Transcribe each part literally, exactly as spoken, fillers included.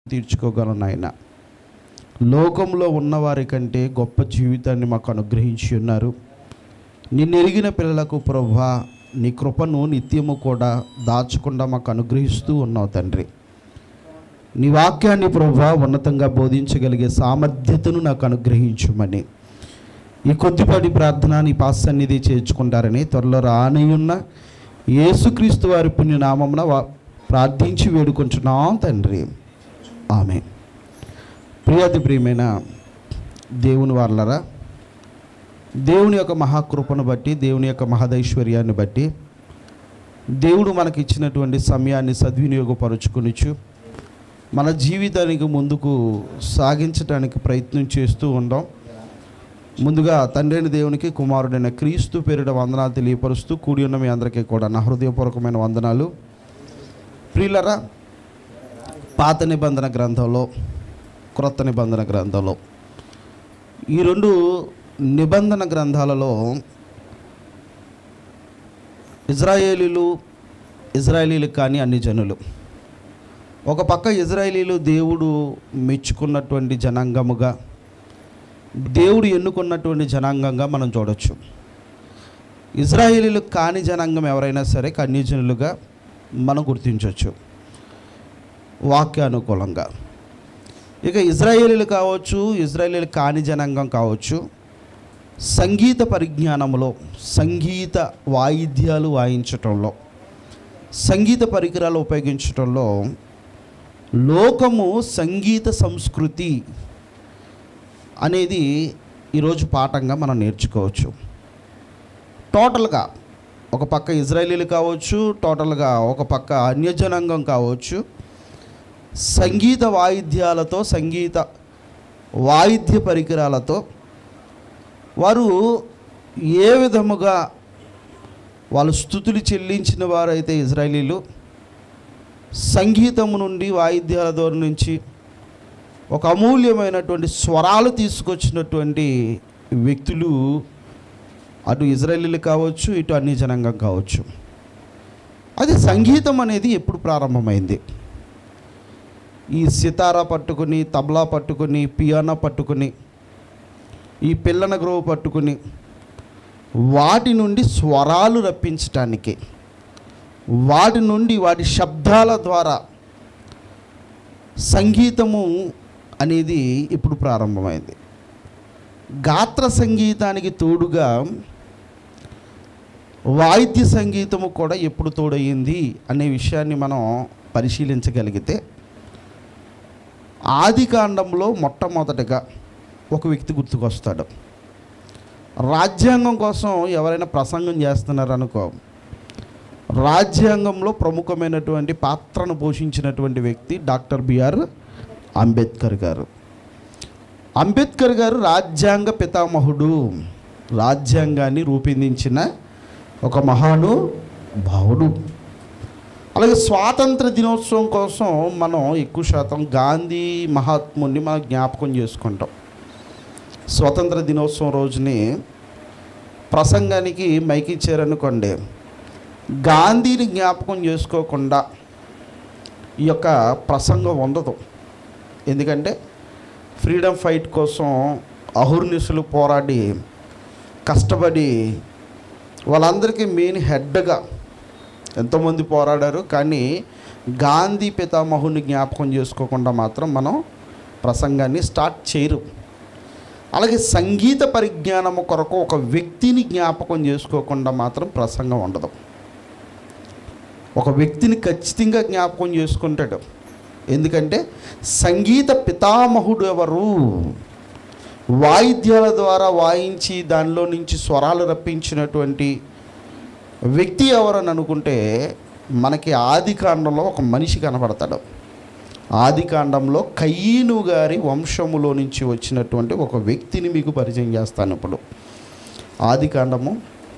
తీర్చుకోగలను నాయన. లోకంలో ఉన్నవారి కంటే గొప్ప జీవితాన్ని మాకు అనుగ్రహించి ఉన్నారు. నిన్ను ఎరిగిన పిల్లలకు ప్రభువా నీ కృపను నిత్యము కూడా దాచకుండా మాకు అనుగ్రహిస్తూ ఉన్నావు తండ్రి. నీ వాక్యాన్ని ప్రభువా ఉన్నతంగా బోధించగలిగే సామర్థ్యతను నాకు అనుగ్రహించుమని ఈ కొద్దిపాటి ప్రార్థన నీ పాస్ సన్నిధి చేర్చుకుంటారని త్వరలో రానయ్యున్న యేసుక్రీస్తు వారి పుణ్యనామమున ప్రార్థించి వేడుకుంటున్నాం తండ్రి. ఆమె. ప్రియాతి ప్రియమైన దేవుని వారలరా, దేవుని యొక్క మహాకృపను బట్టి, దేవుని యొక్క మహదైశ్వర్యాన్ని బట్టి దేవుడు మనకి ఇచ్చినటువంటి సమయాన్ని సద్వినియోగపరుచుకొనిచ్చు మన జీవితానికి ముందుకు సాగించడానికి ప్రయత్నం చేస్తూ ఉందాం. ముందుగా తండ్రైన దేవునికి, కుమారుడైన క్రీస్తు పేరిట వందనాలు తెలియపరుస్తూ కూడి ఉన్న మీ అందరికీ కూడా నా హృదయపూర్వకమైన వందనాలు. ప్రియులరా, పాత నిబంధన గ్రంథంలో, క్రొత్త నిబంధన గ్రంథంలో, ఈ రెండు నిబంధన గ్రంథాలలో ఇజ్రాయేలీలు ఇజ్రాయేలీలు కానీ అన్ని జనులు, ఒక పక్క ఇజ్రాయేలీలు దేవుడు మెచ్చుకున్నటువంటి జనాంగముగా, దేవుడు ఎన్నుకున్నటువంటి జనాంగంగా మనం చూడవచ్చు. ఇజ్రాయేలీలు కాని జనాంగం ఎవరైనా సరే కన్యజనులుగా మనం గుర్తించవచ్చు వాక్యానుకూలంగా. ఇక ఇజ్రాయేలీలు కావచ్చు, ఇజ్రాయేలీలు కాని జనాంగం కావచ్చు, సంగీత పరిజ్ఞానంలో, సంగీత వాయిద్యాలు వాయించటంలో, సంగీత పరికరాలు ఉపయోగించటంలో లోకము సంగీత సంస్కృతి అనేది ఈరోజు పాఠంగా మనం నేర్చుకోవచ్చు. టోటల్గా ఒక పక్క ఇజ్రాయేలీలు కావచ్చు, టోటల్గా ఒక పక్క అన్యజనాంగం కావచ్చు, సంగీత వాయిద్యాలతో, సంగీత వాయిద్య పరికరాలతో వారు ఏ విధముగా వాళ్ళు స్తుతులు చెల్లించిన వారైతే ఇజ్రాయేలీలు, సంగీతము నుండి, వాయిద్యాల ద్వారా నుంచి ఒక అమూల్యమైనటువంటి స్వరాలు తీసుకొచ్చినటువంటి వ్యక్తులు అటు ఇజ్రాయేలీలు కావచ్చు, ఇటు అన్ని జనాంగం కావచ్చు. అది సంగీతం అనేది ఎప్పుడు ప్రారంభమైంది? ఈ సితారా పట్టుకుని, తబలా పట్టుకుని, పియానో పట్టుకుని, ఈ పిల్లన గ్రోవ్ పట్టుకుని వాటి నుండి స్వరాలు రప్పించటానికి, వాటి నుండి వాటి శబ్దాల ద్వారా సంగీతము అనేది ఇప్పుడు ప్రారంభమైంది. గాత్ర సంగీతానికి తోడుగా వాయిద్య సంగీతము కూడా ఎప్పుడు తోడయ్యింది అనే విషయాన్ని మనం పరిశీలించగలిగితే, ఆదికాండంలో మొట్టమొదటిగా ఒక వ్యక్తి గుర్తుకొస్తాడు. రాజ్యాంగం కోసం ఎవరైనా ప్రసంగం చేస్తున్నారనుకో, రాజ్యాంగంలో ప్రముఖమైనటువంటి పాత్రను పోషించినటువంటి వ్యక్తి డాక్టర్ బిఆర్ అంబేద్కర్ గారు. అంబేద్కర్ గారు రాజ్యాంగ పితామహుడు, రాజ్యాంగాన్ని రూపొందించిన ఒక మహానుభావుడు. అలాగే స్వాతంత్ర దినోత్సవం కోసం మనం ఎక్కువ శాతం గాంధీ మహాత్ముని మనం జ్ఞాపకం చేసుకుంటాం. స్వతంత్ర దినోత్సవం రోజుని ప్రసంగానికి మైక్ ఇచ్చారనుకోండి, గాంధీని జ్ఞాపకం చేసుకోకుండా ఈ యొక్క ప్రసంగం ఉండదు. ఎందుకంటే ఫ్రీడమ్ ఫైట్ కోసం అహర్నిశలు పోరాడి కష్టపడి వాళ్ళందరికీ మెయిన్ హెడ్గా ఎంతోమంది పోరాడారు. కానీ గాంధీ పితామహుని జ్ఞాపకం చేసుకోకుండా మాత్రం మనం ప్రసంగాన్ని స్టార్ట్ చేయరు. అలాగే సంగీత పరిజ్ఞానము కొరకు ఒక వ్యక్తిని జ్ఞాపకం చేసుకోకుండా మాత్రం ప్రసంగం ఉండదు. ఒక వ్యక్తిని ఖచ్చితంగా జ్ఞాపకం చేసుకుంటాడు. ఎందుకంటే సంగీత పితామహుడు ఎవరు, వాయిద్యాల ద్వారా వాయించి దానిలో నుంచి స్వరాలు రప్పించినటువంటి వ్యక్తి ఎవరని అనుకుంటే మనకి ఆదికాండంలో ఒక మనిషి కనపడతాడు. ఆదికాండంలో కయీను గారి వంశములో నుంచి వచ్చినటువంటి ఒక వ్యక్తిని మీకు పరిచయం చేస్తాను ఇప్పుడు. ఆదికాండము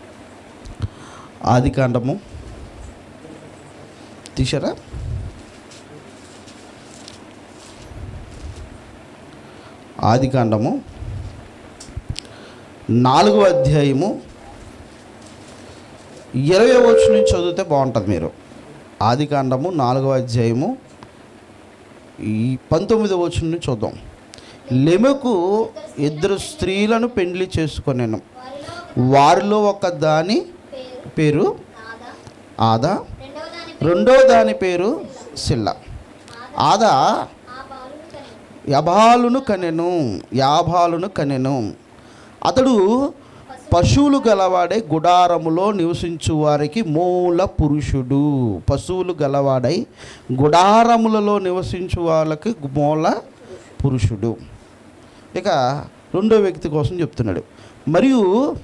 ఆదికాండము తీశారా? ఆదికాండము నాలుగవ అధ్యాయము ఇరవై వచనం నుంచి చదివితే బాగుంటుంది. మీరు ఆదికాండము నాలుగవ అధ్యాయము ఈ పంతొమ్మిదవ వచనం నుంచి చూద్దాం. లెమెకు ఇద్దరు స్త్రీలను పెండ్లి చేసుకొనెను. వారిలో ఒక దాని పేరు ఆదా, రెండవ దాని పేరు సిల్ల. ఆదా యాబాలును కనెను యాబాలును కనెను అతడు పశువులు గలవాడే గుడారములో నివసించు వారికి మూల పురుషుడు. పశువులు గలవాడై గుడారములలో నివసించు వాళ్ళకి మూల పురుషుడు. ఇక రెండో వ్యక్తి కోసం చెప్తున్నాడు. మరియు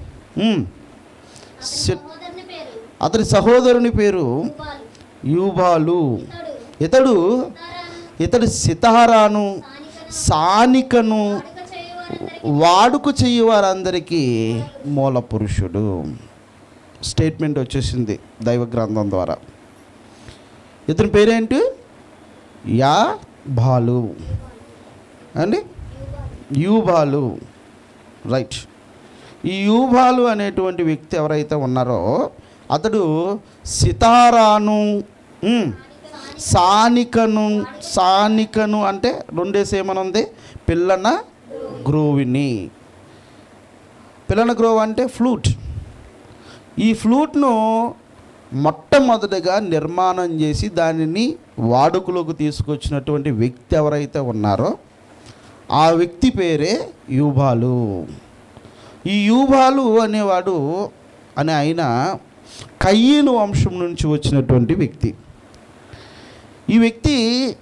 అతడి సహోదరుని పేరు యూబాలు. ఇతడు ఇతడు సితారాను సానికను వాడుక చెయ్యి వారందరికీ మూల పురుషుడు. స్టేట్మెంట్ వచ్చేసింది దైవ గ్రంథం ద్వారా. ఇతని పేరేంటి? యా బాలు అండి, యూబాలు. రైట్. ఈ యూబాలు అనేటువంటి వ్యక్తి ఎవరైతే ఉన్నారో అతడు సితారాను సానికను సానికను అంటే రెండేసి ఏమనుంది? పిల్లన గ్రోవిని. పిల్లన గ్రోవ్ అంటే ఫ్లూట్. ఈ ఫ్లూట్ను మొట్టమొదటిగా నిర్మాణం చేసి దానిని వాడుకలోకి తీసుకొచ్చినటువంటి వ్యక్తి ఎవరైతే ఉన్నారో ఆ వ్యక్తి పేరే యూబాలు. ఈ యూబాలు అనేవాడు అని ఆయన కయ్యను వంశం నుంచి వచ్చినటువంటి వ్యక్తి. ఈ వ్యక్తి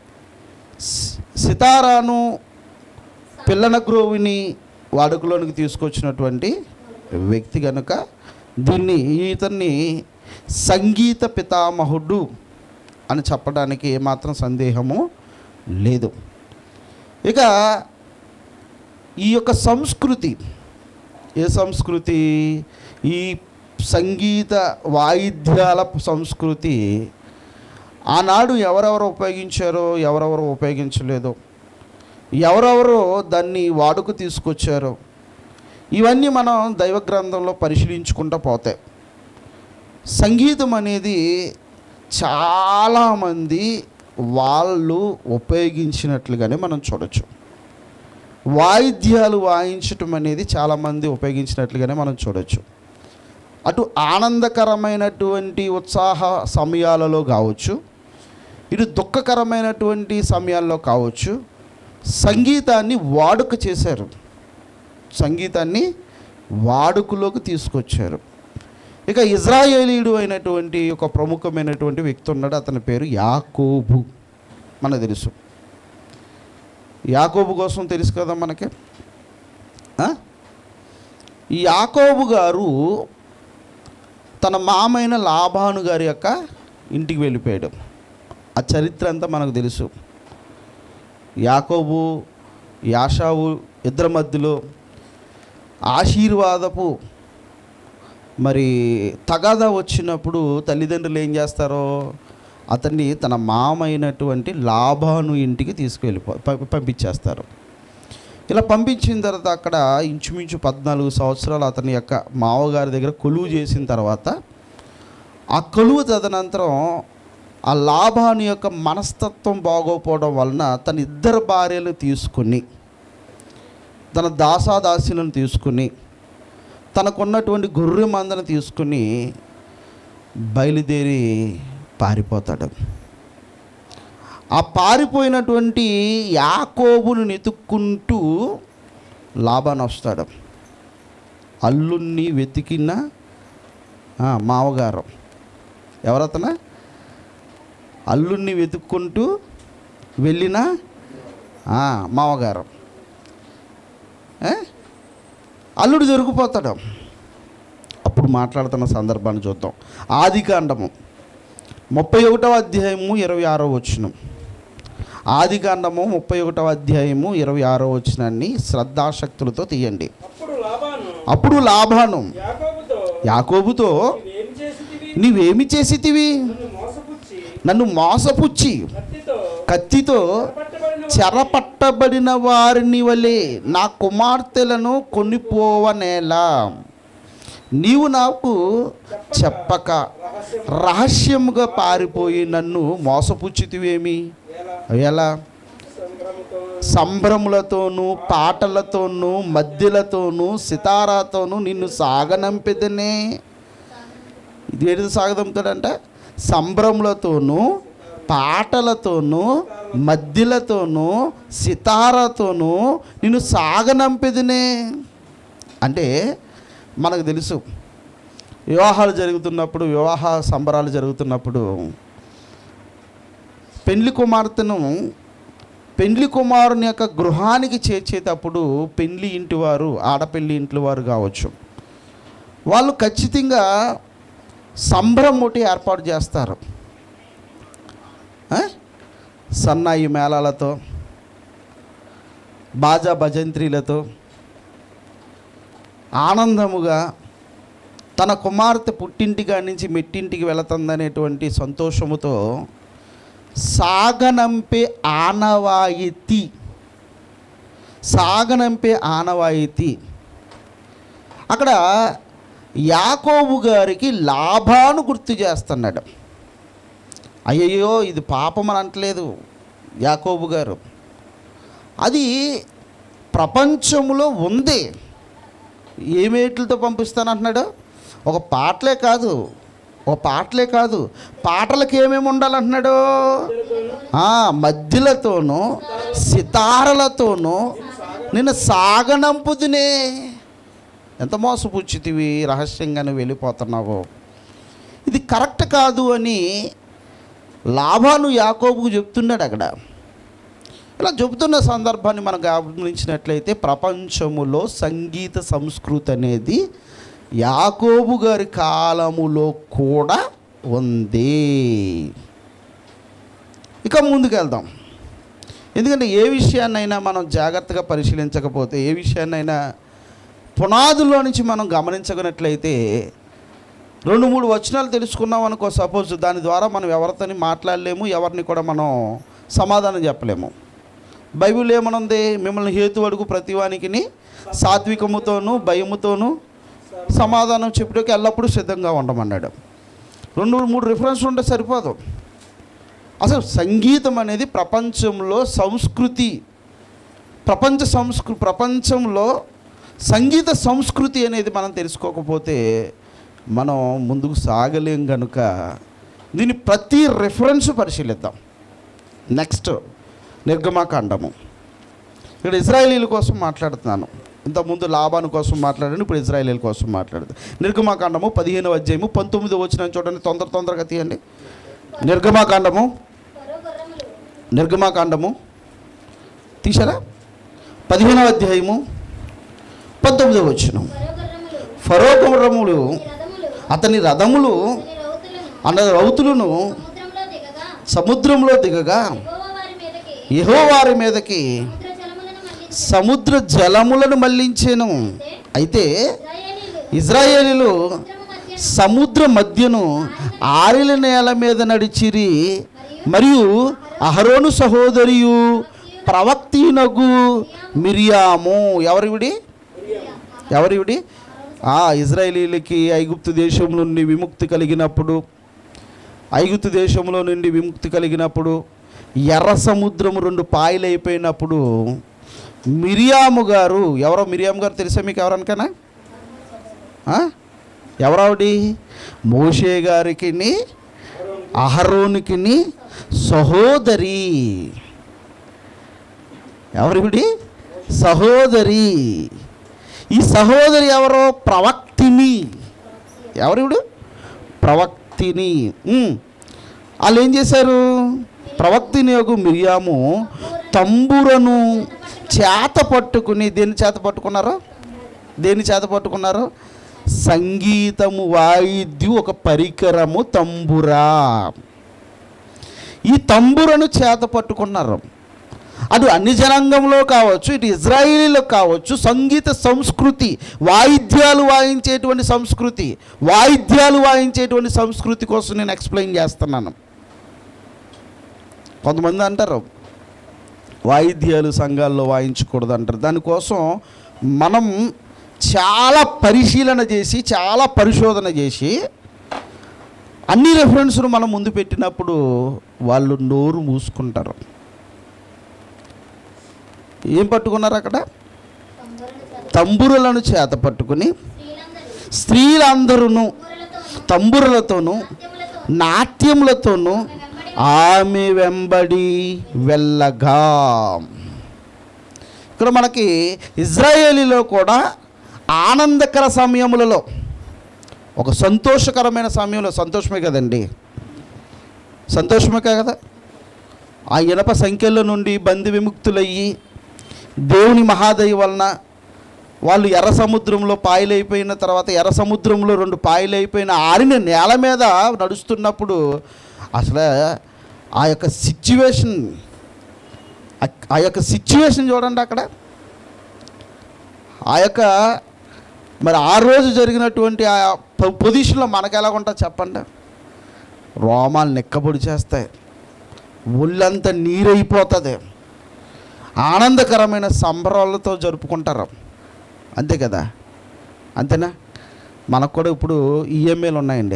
సితారాను పిల్లన గ్రోవిని వాడుకలోనికి తీసుకొచ్చినటువంటి వ్యక్తి కనుక దీన్ని ఇతన్ని సంగీత పితామహుడు అని చెప్పడానికి ఏమాత్రం సందేహము లేదు. ఇక ఈ యొక్క సంస్కృతి, ఏ సంస్కృతి? ఈ సంగీత వాయిద్యాల సంస్కృతి ఆనాడు ఎవరెవరు ఉపయోగించారో ఎవరెవరు ఉపయోగించలేదో, ఎవరెవరో దాన్ని వాడుకు తీసుకొచ్చారో ఇవన్నీ మనం దైవ గ్రంథంలో పరిశీలించుకుంటూ పోతే సంగీతం అనేది చాలామంది వాళ్ళు ఉపయోగించినట్లుగానే మనం చూడొచ్చు. వాయిద్యాలు వాయించటం అనేది చాలామంది ఉపయోగించినట్లుగానే మనం చూడొచ్చు. అటు ఆనందకరమైనటువంటి ఉత్సాహ సమయాలలో కావచ్చు, ఇటు దుఃఖకరమైనటువంటి సమయాల్లో కావచ్చు, సంగీతాన్ని వాడుక చేశారు, సంగీతాన్ని వాడుకలోకి తీసుకొచ్చారు. ఇక ఇజ్రాయేలీయుడు అయినటువంటి ఒక ప్రముఖమైనటువంటి వ్యక్తి ఉన్నాడు. అతని పేరు యాకోబు. మనకు తెలుసు. యాకోబు కోసం తెలుసు కదా మనకి. ఈ యాకోబు గారు తన మామైన లాబాను గారి యొక్క ఇంటికి వెళ్ళిపోయాడు. ఆ చరిత్ర అంతా మనకు తెలుసు. యాకోబు యాషావు ఇద్దరి మధ్యలో ఆశీర్వాదపు మరి తగాదా వచ్చినప్పుడు తల్లిదండ్రులు ఏం చేస్తారో అతన్ని తన మామైనటువంటి లాబాను ఇంటికి తీసుకువెళ్ళిపో పంపించేస్తారు. ఇలా పంపించిన తర్వాత అక్కడ ఇంచుమించు పద్నాలుగు సంవత్సరాలు అతని యొక్క మావగారి దగ్గర కొలువు చేసిన తర్వాత ఆ కొలువు తదనంతరం ఆ లాబాను యొక్క మనస్తత్వం బాగోపోవడం వలన తన ఇద్దరు భార్యలు తీసుకుని, తన దాసాదాసులను తీసుకుని, తనకున్నటువంటి గొర్రె మందను తీసుకుని బయలుదేరి పారిపోతాడు. ఆ పారిపోయినటువంటి యాకోబును వెతుక్కుంటూ లాబాను వస్తాడు. అల్లుణ్ణి వెతికిన మావగారు ఎవరతన? అల్లుణ్ణి వెతుక్కుంటూ వెళ్ళిన మావగారు. అల్లుడు దొరికిపోతాడు. అప్పుడు మాట్లాడుతున్న సందర్భాన్ని చూద్దాం. ఆదికాండము ముప్పై ఒకటవ అధ్యాయము ఇరవై ఆరో వచనం. ఆదికాండము ముప్పై ఒకటవ అధ్యాయము ఇరవై ఆరో వచనాన్ని శ్రద్ధాశక్తులతో తీయండి. అప్పుడు లాబాను యాకోబుతో, నీవేమి చేసితివి? నన్ను మోసపుచ్చి కత్తితో చెరపట్టబడిన వారిని వలె నా కుమార్తెలను కొనిపోవనేలా? నీవు నాకు చెప్పక రహస్యముగా పారిపోయి నన్ను మోసపుచ్చితివేమి? ఎలా? సంభ్రములతోనూ పాటలతోనూ మధ్యలతోనూ సితారాతోనూ నిన్ను సాగనంపెదనే. ఇది ఏది సాగదంపుతాడంట? సంభ్రములతోనూ పాటలతోనూ మధ్యలతోనూ సితారాతోనూ నిన్ను సాగనంపెదనే. అంటే మనకు తెలుసు, వివాహాలు జరుగుతున్నప్పుడు, వివాహ సంబరాలు జరుగుతున్నప్పుడు పెండ్లి కుమార్తెను పెండ్లి కుమారుని యొక్క గృహానికి చేర్చేటప్పుడు పెండ్లి ఇంటి వారు, ఆడపెళ్లి ఇంటి వారు కావచ్చు, వాళ్ళు ఖచ్చితంగా సంబరం ఒకటి ఏర్పాటు చేస్తారు. సన్నాయి మేళాలతో, బాజా భజంత్రీలతో ఆనందముగా తన కుమార్తె పుట్టింటిగా నుంచి మెట్టింటికి వెళుతుందనేటువంటి సంతోషముతో సాగనంపే ఆనవాయితీ సాగనంపే ఆనవాయితీ అక్కడ యాకోబు గారికి లాభాను గుర్తు చేస్తున్నాడు. అయ్యయ్యో ఇది పాపం అని అంటలేదు యాకోబు గారు, అది ప్రపంచంలో ఉంది. ఏమేట్లతో పంపిస్తానంటున్నాడు? ఒక పాటలే కాదు, ఒక పాటలే కాదు పాటలకు ఏమేమి ఉండాలంటున్నాడు? మధ్యలతోనూ సితారలతోనూ నిన్ను సాగనంపుదునే. ఎంత మోసపుచ్చితివి, రహస్యంగానే వెళ్ళిపోతున్నావు. ఇది కరెక్ట్ కాదు అని లాభాను యాకోబుకు చెప్తున్నాడు. అక్కడ ఇలా చెబుతున్న సందర్భాన్ని మనం గమనించినట్లయితే ప్రపంచములో సంగీత సంస్కృతి అనేది యాకోబు గారి కాలములో కూడా ఉంది. ఇక ముందుకు వెళ్దాం. ఎందుకంటే ఏ విషయాన్నైనా మనం జాగ్రత్తగా పరిశీలించకపోతే, ఏ విషయాన్నైనా పునాదుల్లో నుంచి మనం గమనించగనట్లయితే, రెండు మూడు వచనాలు తెలుసుకున్నాం అనుకో సపోజ్, దాని ద్వారా మనం ఎవరితోని మాట్లాడలేము, ఎవరిని కూడా మనం సమాధానం చెప్పలేము. బైబిల్ ఏమనుంది? మిమ్మల్ని హేతు అడుగు ప్రతివానికి సాత్వికముతోనూ భయముతోనూ సమాధానం చెప్పుటకు ఎల్లప్పుడూ సిద్ధంగా ఉండమన్నాడు. రెండు మూడు రిఫరెన్స్ ఉంటే సరిపోదు. అసలు సంగీతం అనేది ప్రపంచంలో సంస్కృతి, ప్రపంచ సంస్కృ ప్రపంచంలో సంగీత సంస్కృతి అనేది మనం తెలుసుకోకపోతే మనం ముందుకు సాగలేం. కనుక దీని ప్రతి రిఫరెన్స్ పరిశీలిద్దాం. నెక్స్ట్ నిర్గమాకాండము. ఇక్కడ ఇజ్రాయేలీల కోసం మాట్లాడుతున్నాను. ఇంతకుముందు లాభాను కోసం మాట్లాడాను, ఇప్పుడు ఇజ్రాయేలీల కోసం మాట్లాడుతాను. నిర్గమాకాండము పదిహేనవ అధ్యాయము పంతొమ్మిది వచ్చిన చూడండి, తొందర తొందరగా తీయండి. నిర్గమాకాండము నిర్గమాకాండము తీసారా? పదిహేనవ అధ్యాయము పంతొమ్మిదవ వచనం. ఫరో గుర్రములు అతని రథములు అన్న రౌతులను సముద్రంలో దిగగా యెహోవా వారి మీదకి సముద్ర జలములను మళ్లించెను. అయితే ఇజ్రాయేలీలు సముద్ర మధ్యను ఆరిల నేల మీద నడిచిరి. మరియు అహరోను సహోదరియు ప్రవక్తినగు మిరియాము. ఎవరివిడి ఎవరివిడి ఆ ఇజ్రాయేలీలకి ఐగుప్తు దేశం నుండి విముక్తి కలిగినప్పుడు ఐగుప్తు దేశంలో నుండి విముక్తి కలిగినప్పుడు ఎర్ర సముద్రము రెండు పాయలైపోయినప్పుడు మిరియాము గారు, ఎవరో మిరియాము గారు తెలుసా మీకు ఎవరనుకనా? ఎవరావిడి? మోషే గారికి అహరోనికి సహోదరి. ఎవరివిడి? సహోదరి. ఈ సహోదరి ఎవరో? ప్రవక్తిని. ఎవరివిడు? ప్రవక్తిని. వాళ్ళు ఏం చేశారు? ప్రవక్తిని యొక్క మిరియాము తంబురను చేత పట్టుకుని, దేన్ని చేత పట్టుకున్నారో? దేన్ని చేత పట్టుకున్నారు? సంగీతము వాయిద్యం, ఒక పరికరము తంబురా. ఈ తంబురను చేత పట్టుకున్నారు. అది అన్ని జనాంగంలో కావచ్చు, ఇటు ఇజ్రాయేలీలో కావచ్చు. సంగీత సంస్కృతి, వాయిద్యాలు వాయించేటువంటి సంస్కృతి, వాయిద్యాలు వాయించేటువంటి సంస్కృతి కోసం నేను ఎక్స్ప్లెయిన్ చేస్తున్నాను. కొంతమంది అంటారు వాయిద్యాలు సంఘాల్లో వాయించకూడదు అంటారు. దానికోసం మనం చాలా పరిశీలన చేసి, చాలా పరిశోధన చేసి అన్ని రెఫరెన్స్ను మనం ముందు పెట్టినప్పుడు వాళ్ళు నోరు మూసుకుంటారు. ఏం పట్టుకున్నారు అక్కడ? తంబురులను చేత పట్టుకుని స్త్రీలందరూ తంబురులతోనూ నాట్యములతోనూ ఆమె వెంబడి వెళ్ళగా. ఇక్కడ మనకి ఇజ్రాయేలీలో కూడా ఆనందకర సమయములలో, ఒక సంతోషకరమైన సమయంలో, సంతోషమే కదండి, సంతోషమే కదా, ఆ ఇనప సంఖ్యల నుండి బంది విముక్తులయ్యి దేవుని మహాదయ వలన వాళ్ళు ఎర్ర సముద్రంలో పాయలైపోయిన తర్వాత, ఎర్ర సముద్రంలో రెండు పాయలైపోయిన ఆరిన నేల మీద నడుస్తున్నప్పుడు అసలు ఆ యొక్క సిచ్యువేషన్ ఆ యొక్క సిచ్యువేషన్ చూడండి అక్కడ. ఆ యొక్క మరి ఆ రోజు జరిగినటువంటి ఆ పొజిషన్లో మనకు ఎలా ఉంటుంది చెప్పండి? రోమాలు నెక్కబొడి చేస్తాయి, ఒళ్ళంతా నీరైపోతుంది, ఆనందకరమైన సంబరాలతో జరుపుకుంటారు, అంతే కదా, అంతేనా? మనకు కూడా ఇప్పుడు ఈఎంఐలు ఉన్నాయండి.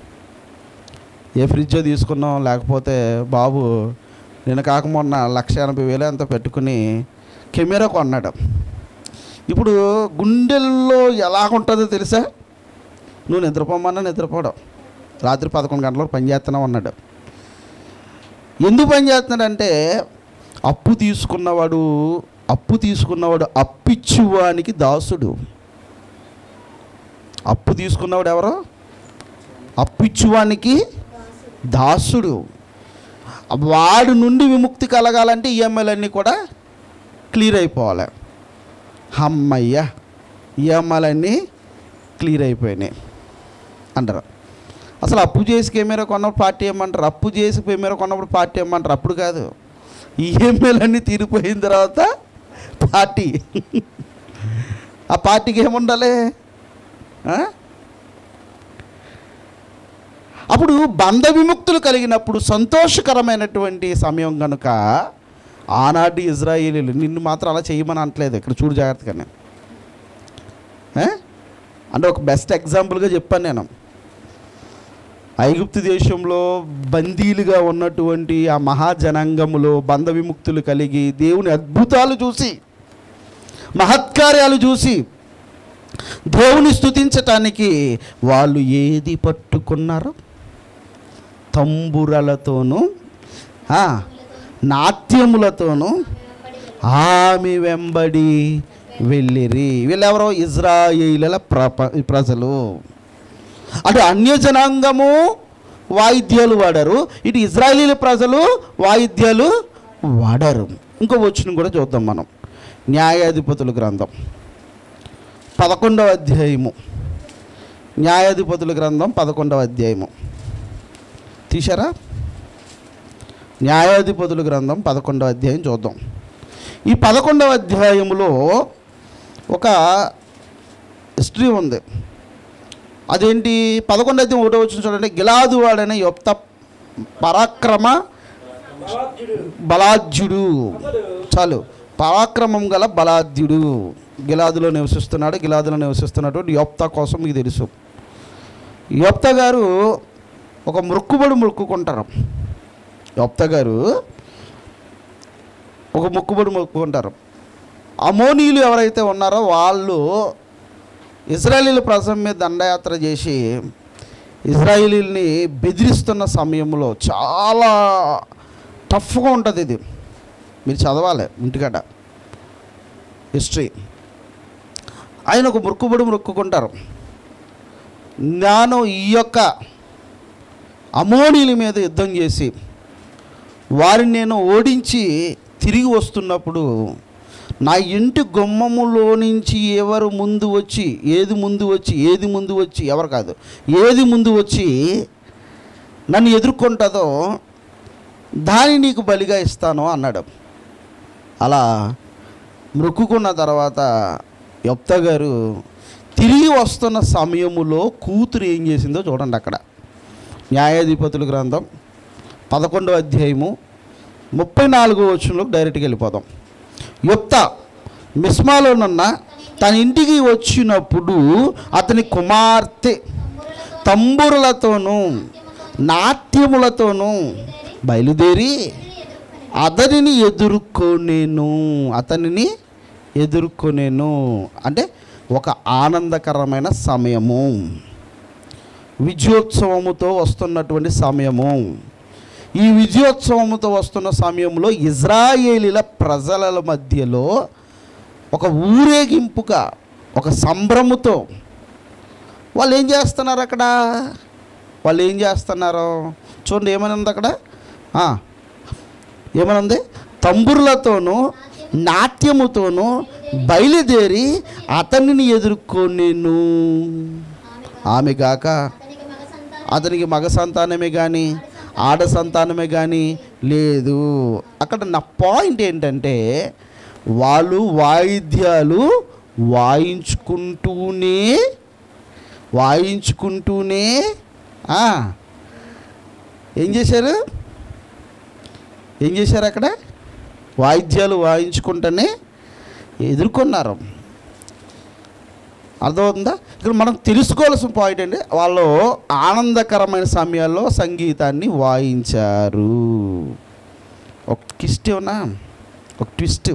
ఏ ఫ్రిడ్జో తీసుకున్నాం, లేకపోతే బాబు నేను కాకమొన్న లక్ష ఎనభై వేలు అంతా పెట్టుకుని కెమెరా కొన్నాడు. ఇప్పుడు గుండెల్లో ఎలాగుంటుందో తెలుసా? నువ్వు నిద్రపోమన్నా నిద్రపోవడం, రాత్రి పదకొండు గంటలకు పని చేస్తున్నావు అన్నాడు. ఎందుకు పని చేస్తున్నాడంటే అప్పు తీసుకున్నవాడు అప్పు తీసుకున్నవాడు అప్పిచ్చువానికి దాసుడు. అప్పు తీసుకున్నవాడు ఎవరు? అప్పిచ్చువానికి దాసుడు. వాడు నుండి విముక్తి కలగాలంటే ఈఎంఐలన్నీ కూడా క్లియర్ అయిపోవాలి. అమ్మయ్య, ఈఎంఐలన్నీ క్లియర్ అయిపోయినాయి అంటారు. అసలు అప్పు చేసి కెమెరా కొన్నప్పుడు పార్టీ ఇవ్వమంటారు, అప్పు చేసి కెమెరా కొన్నప్పుడు పార్టీ ఇవ్వమంటారు. అప్పుడు కాదు, ఈఎంఐలన్నీ తీరిపోయిన తర్వాత పార్టీ. ఆ పార్టీకి ఏముండాలి? అప్పుడు బంధ విముక్తులు కలిగినప్పుడు సంతోషకరమైనటువంటి సమయం కనుక ఆనాటి ఇజ్రాయేలీలు, నిన్ను మాత్రం అలా చేయమని అనట్లేదు ఇక్కడ, చూడు జాగ్రత్తగానే. అంటే ఒక బెస్ట్ ఎగ్జాంపుల్గా చెప్పాను నేను. ఐగుప్తు దేశంలో బందీలుగా ఉన్నటువంటి ఆ మహాజనాంగములో బంధ విముక్తులు కలిగి దేవుని అద్భుతాలు చూసి, మహత్కార్యాలు చూసి దేవుని స్తుతించటానికి వాళ్ళు ఏది పట్టుకున్నారు? తంబురలతోనూ నాట్యములతోనూ ఆమె వెంబడి వెళ్ళిరి. వీళ్ళెవరో ఇజ్రాయేలీల ప్రజలు. అటు అన్యజనాంగము వాయిద్యాలు వాడారు, ఇటు ఇజ్రాయేలీల ప్రజలు వాయిద్యాలు వాడారు. ఇంకో వచనం కూడా చూద్దాం మనం. న్యాయాధిపతుల గ్రంథం పదకొండవ అధ్యాయము. న్యాయాధిపతుల గ్రంథం పదకొండవ అధ్యాయము తీశారా? న్యాయాధిపతుల గ్రంథం పదకొండవ అధ్యాయం చూద్దాం. ఈ పదకొండవ అధ్యాయములో ఒక హిస్టరీ ఉంది. అదేంటి? పదకొండవ అధ్యాయం ఒకటో వచ్చిన చూడండి. గిలాదు వాడనే యొప్త పరాక్రమ బలాధ్యుడు, చాలు, పరాక్రమం గల బలాధ్యుడు గిలాదులో నివసిస్తున్నాడు. గిలాదులో నివసిస్తున్నటువంటి యొప్తా కోసం మీకు తెలుసు. యొప్తా గారు ఒక మొక్కుబడి మొక్కుకుంటారు. యొప్తా గారు ఒక మొక్కుబడి మొక్కుకుంటారు. అమోనీయులు ఎవరైతే ఉన్నారో వాళ్ళు ఇజ్రాయేలీల ప్రజల మీద దండయాత్ర చేసి ఇజ్రాయేలీల్ని బెదిరిస్తున్న సమయంలో చాలా టఫ్గా ఉంటుంది. ఇది మీరు చదవాలి ఇంటికాడ హిస్టరీ. ఆయన ఒక మొక్కుబడి మొక్కుకుంటారు. నేను ఈ యొక్క అమోనీయుల మీద యుద్ధం చేసి వారిని నేను ఓడించి తిరిగి వస్తున్నప్పుడు నా ఇంటి గుమ్మములో నుంచి ఎవరు ముందు వచ్చి ఏది ముందు వచ్చి ఏది ముందు వచ్చి ఎవరు కాదు ఏది ముందు వచ్చి నన్ను ఎదుర్కొంటుందో దాన్ని నీకు బలిగా ఇస్తాను అన్నాడు. అలా మొక్కుకున్న తర్వాత యొప్తా గారు తిరిగి వస్తున్న సమయములో కూతురు ఏం చేసిందో చూడండి. అక్కడ న్యాయాధిపతుల గ్రంథం పదకొండవ అధ్యాయము ముప్పై నాలుగో వచనంలోకి డైరెక్ట్గా వెళ్ళిపోదాం. యొప్తా మిస్మాలోనున్న తన ఇంటికి వచ్చినప్పుడు అతని కుమార్తె తంబురులతోనూ నాట్యములతోనూ బయలుదేరి అతనిని ఎదుర్కొనేను అతనిని ఎదుర్కొనేను అంటే ఒక ఆనందకరమైన సమయము, విజయోత్సవముతో వస్తున్నటువంటి సమయము. ఈ విజయోత్సవముతో వస్తున్న సమయంలో ఇజ్రాయేలీల ప్రజల మధ్యలో ఒక ఊరేగింపుగా, ఒక సంభ్రముతో వాళ్ళు ఏం చేస్తున్నారు అక్కడ వాళ్ళు ఏం చేస్తున్నారు చూడండి. ఏమని ఉంది అక్కడ? ఏమని ఉంది? తంబుర్లతోనూ నాట్యముతోనూ బయలుదేరి అతనిని ఎదుర్కొనేను. ఆమె గాక అతనికి మగ సంతానమే కానీ ఆడ సంతానమే కానీ లేదు. అక్కడ నా పాయింట్ ఏంటంటే వాళ్ళు వాయిద్యాలు వాయించుకుంటూనే వాయించుకుంటూనే ఏం చేశారు ఏం చేశారు అక్కడ వాయిద్యాలు వాయించుకుంటూనే ఎదుర్కొన్నారు. అర్థమవుతుందా? ఇక్కడ మనం తెలుసుకోవాల్సిన పాయింట్ అండి, వాళ్ళు ఆనందకరమైన సమయాల్లో సంగీతాన్ని వాయించారు. ఒక ట్విస్ట్ ఏమన్నా ఒక ట్విస్ట్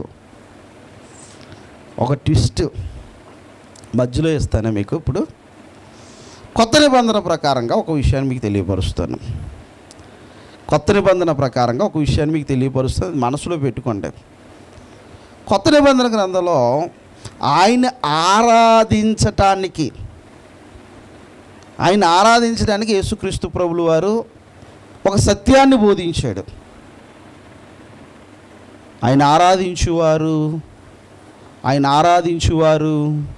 ఒక ట్విస్ట్ మధ్యలో ఇస్తాను మీకు. ఇప్పుడు కొత్త నిబంధన ప్రకారంగా ఒక విషయాన్ని మీకు తెలియపరుస్తాను. కొత్త నిబంధన ప్రకారంగా ఒక విషయాన్ని మీకు తెలియపరుస్తుంది, మనసులో పెట్టుకోండి. కొత్త నిబంధన గ్రంథంలో ఆయన ఆరాధించటానికి ఆయన ఆరాధించడానికి యేసుక్రీస్తు ప్రభులు వారు ఒక సత్యాన్ని బోధించాడు. ఆయన ఆరాధించువారు ఆయన ఆరాధించువారు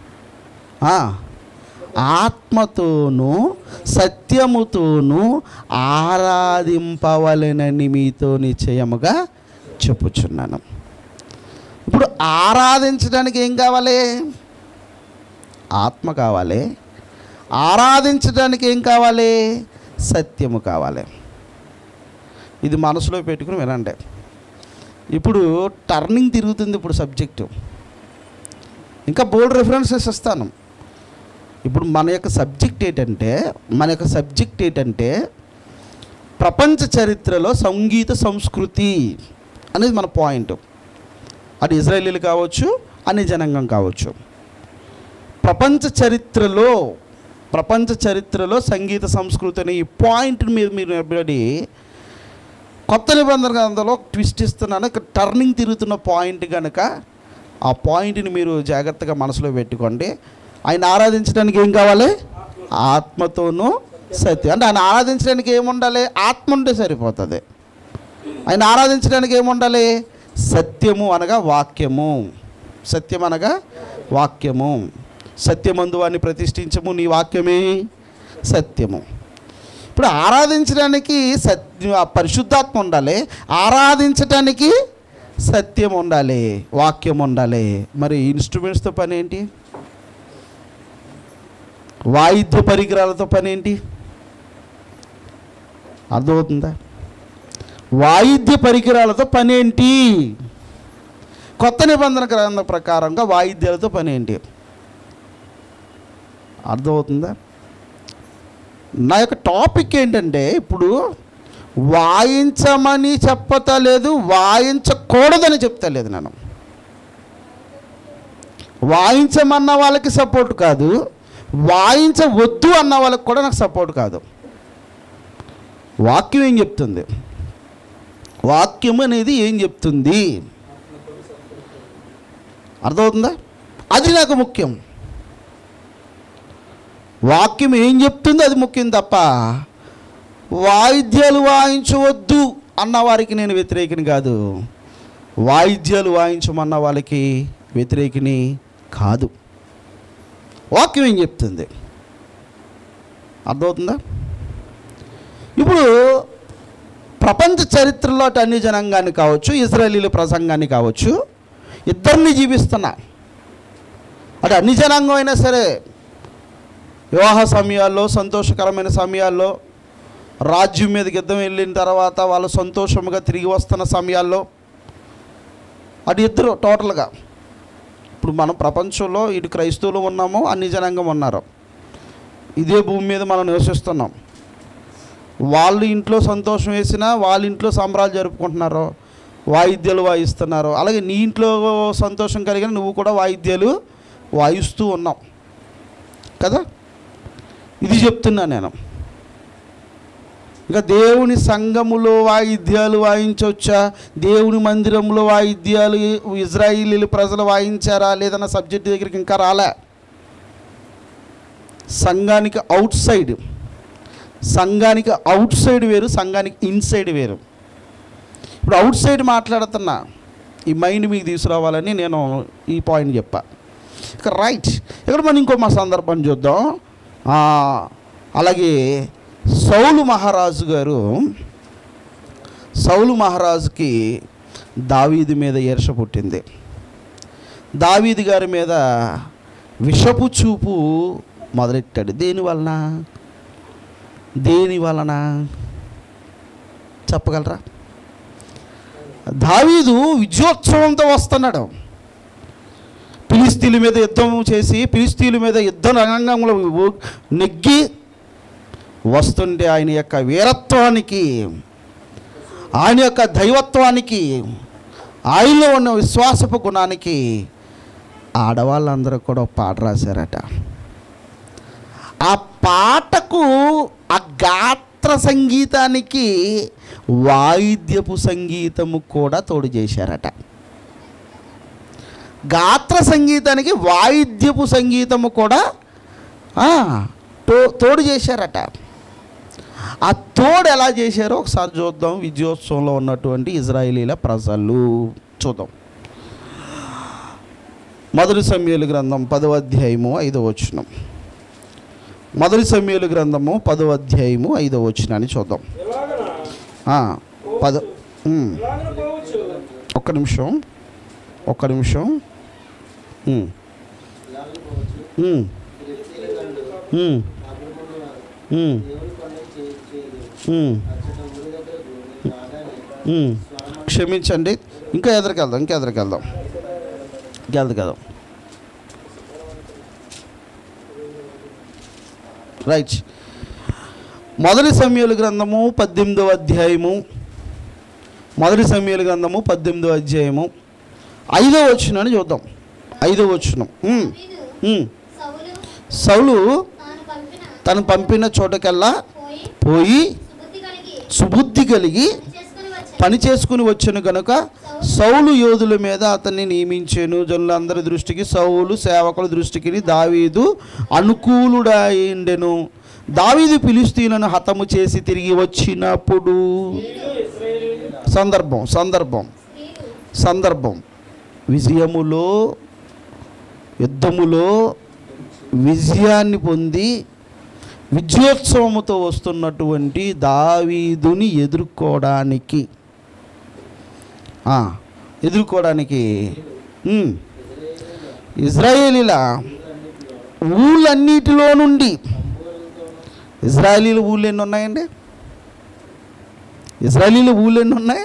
ఆత్మతోనూ సత్యముతోనూ ఆరాధింపవలెనని మీతో నిశ్చయముగా చెప్పుచున్నాను. ఇప్పుడు ఆరాధించడానికి ఏం కావాలి? ఆత్మ కావాలి. ఆరాధించడానికి ఏం కావాలి? సత్యము కావాలి. ఇది మనసులో పెట్టుకుని వినండి. ఇప్పుడు టర్నింగ్ తిరుగుతుంది. ఇప్పుడు సబ్జెక్టు ఇంకా బోల్డ్ రెఫరెన్సెస్ ఇస్తాను. ఇప్పుడు మన యొక్క సబ్జెక్ట్ ఏంటంటే మన యొక్క సబ్జెక్ట్ ఏంటంటే ప్రపంచ చరిత్రలో సంగీత సంస్కృతి అనేది మన పాయింట్. అది ఇజ్రాయేలీలు కావచ్చు, అన్ని జనాంగం కావచ్చు. ప్రపంచ చరిత్రలో ప్రపంచ చరిత్రలో సంగీత సంస్కృతి అనే ఈ పాయింట్ని మీరు మీరు నిలబడి కొత్త నిబంధన గ్రంథంలో ట్విస్ట్ ఇస్తున్నాను. ఇక్కడ టర్నింగ్ తిరుగుతున్న పాయింట్ కనుక ఆ పాయింట్ని మీరు జాగ్రత్తగా మనసులో పెట్టుకోండి. ఆయన ఆరాధించడానికి ఏం కావాలి? ఆత్మతోనూ సత్యం. అంటే ఆయన ఆరాధించడానికి ఏముండాలి? ఆత్మ ఉంటే సరిపోతుంది. ఆయన ఆరాధించడానికి ఏముండాలి? సత్యము అనగా వాక్యము. సత్యం అనగా వాక్యము. సత్యమందు వారిని ప్రతిష్ఠించము, నీ వాక్యమే సత్యము. ఇప్పుడు ఆరాధించడానికి సత్య పరిశుద్ధాత్మ ఉండాలి, ఆరాధించటానికి సత్యం ఉండాలి, వాక్యం ఉండాలి. మరి ఇన్స్ట్రుమెంట్స్తో పని ఏంటి? వాయిద్య పరికరాలతో పని ఏంటి? అర్థమవుతుందా? వాయిద్య పరికరాలతో పని ఏంటి? కొత్త నిబంధన గ్రంథం ప్రకారంగా వాయిద్యాలతో పని ఏంటి? అర్థమవుతుందా? నా యొక్క టాపిక్ ఏంటంటే ఇప్పుడు వాయించమని చెప్పతలేదు, వాయించకూడదని చెప్తలేదు. నేను వాయించమన్న వాళ్ళకి సపోర్ట్ కాదు, వాయించవద్దు అన్న వాళ్ళకి కూడా నాకు సపోర్ట్ కాదు. వాక్యం ఏం చెప్తుంది? వాక్యం అనేది ఏం చెప్తుంది? అర్థమవుతుందా? అది నాకు ముఖ్యం. వాక్యం ఏం చెప్తుందో అది ముఖ్యం తప్ప వాయిద్యాలు వాయించవద్దు అన్న వారికి నేను వ్యతిరేకిని కాదు, వాయిద్యాలు వాయించమన్న వాళ్ళకి వ్యతిరేకిని కాదు. వాక్యం ఏం చెప్తుంది? అర్థమవుతుందా? ఇప్పుడు ప్రపంచ చరిత్రలో అటు అన్ని జనాంగాన్ని కావచ్చు, ఇజ్రాయేలీల ప్రసంగాన్ని కావచ్చు, ఇద్దరిని జీవిస్తున్నా. అటు అన్ని జనాంగం అయినా సరే వివాహ సమయాల్లో, సంతోషకరమైన సమయాల్లో, రాజ్యం మీదకి యుద్ధం వెళ్ళిన తర్వాత వాళ్ళు సంతోషంగా తిరిగి వస్తున్న సమయాల్లో, అటు ఇద్దరు టోటల్గా. ఇప్పుడు మనం ప్రపంచంలో ఇటు క్రైస్తవులు ఉన్నాము, అన్ని జనాంగం ఉన్నారు. ఇదే భూమి మీద మనం నివసిస్తున్నాం. వాళ్ళ ఇంట్లో సంతోషం వేసినా వాళ్ళ ఇంట్లో సంబరాలు జరుపుకుంటున్నారు, వాయిద్యాలు వాయిస్తున్నారు. అలాగే నీ ఇంట్లో సంతోషం కలిగిన నువ్వు కూడా వాయిద్యాలు వాయిస్తూ ఉన్నావు కదా. ఇది చెప్తున్నా నేను. ఇంకా దేవుని సంఘములో వాయిద్యాలు వాయించవచ్చా, దేవుని మందిరంలో వాయిద్యాలు ఇజ్రాయిలీలు ప్రజలు వాయించారా లేదన్న సబ్జెక్ట్ దగ్గరికి ఇంకా రాలే. సంఘానికి అవుట్ సైడ్, సంఘానికి అవుట్ సైడ్ వేరు, సంఘానికి ఇన్సైడ్ వేరు. ఇప్పుడు అవుట్ సైడ్ మాట్లాడుతున్నా, ఈ మైండ్ మీకు తీసుకురావాలని నేను ఈ పాయింట్ చెప్పా. ఇక రైట్, ఇక్కడ మనం ఇంకో మా సందర్భం చూద్దాం. అలాగే సౌలు మహారాజు గారు, సౌలు మహారాజుకి దావీదు మీద ఈర్ష పుట్టింది. దావీదు గారి మీద విషపు చూపు మొదలెట్టాడు. దేని వలన దేని వలన చెప్పగలరా? దావీదు విజయోత్సవంతో వస్తున్నాడు. ఫిలిస్తీన్ల మీద యుద్ధం చేసి ఫిలిస్తీన్ల మీద యుద్ధ రంగంలో నెగ్గి వస్తుంటే ఆయన యొక్క వీరత్వానికి, ఆయన యొక్క దైవత్వానికి, ఆయనలో ఉన్న విశ్వాసపు గుణానికి ఆడవాళ్ళందరూ కూడా పాట రాశారట. ఆ పాటకు, ఆ గాత్ర సంగీతానికి వాయిద్యపు సంగీతము కూడా తోడు చేశారట. గాత్ర సంగీతానికి వాయిద్యపు సంగీతము కూడా తో తోడు చేశారట. ఆ తోడు ఎలా చేశారో ఒకసారి చూద్దాం. విజయోత్సవంలో ఉన్నటువంటి ఇజ్రాయేలీల ప్రజలు చూద్దాం. మొదటి సమూయేలు గ్రంథం పదవ అధ్యాయము ఐదవ వచనం. మొదటి సమూయేలు గ్రంథము పదవ అధ్యాయము ఐదవ వచనాన్ని చూద్దాం. పద ఒక్క నిమిషం ఒక్క నిమిషం క్షమించండి, ఇంకా ఎదురుకెళ్దాం ఇంకా ఎదురుకెళ్దాం ఇంకా ఎదురుకెళ్దాం రైట్. మొదటి సమూయేలు గ్రంథము పద్దెనిమిదవ అధ్యాయము మొదటి సమూయేలు గ్రంథము పద్దెనిమిదవ అధ్యాయము ఐదవ వచనాన్ని చూద్దాం. ఐదవ వచనం. సౌలు తను పంపిన చోటకెల్లా పోయి సుబుద్ధి కలిగి పని చేసుకుని వచ్చాను కనుక సౌలు యోధుల మీద అతన్ని నియమించాను. జనులందరి దృష్టికి, సౌలు సేవకుల దృష్టికి దావీదు అనుకూలుడైండెను. దావీదు ఫిలిస్తీయులను హతము చేసి తిరిగి వచ్చినప్పుడు, సందర్భం సందర్భం సందర్భం విజయములో, యుద్ధములో విజయాన్ని పొంది విజయోత్సవముతో వస్తున్నటువంటి దావీదుని ఎదుర్కోవడానికి ఎదుర్కోవడానికి ఇజ్రాయేలీల ఊళ్ళన్నిటిలో నుండి, ఇజ్రాయేలీల ఊళ్ళు ఎన్ని ఉన్నాయండి? ఇజ్రాయేలీల ఊళ్ళు ఎన్ని ఉన్నాయి?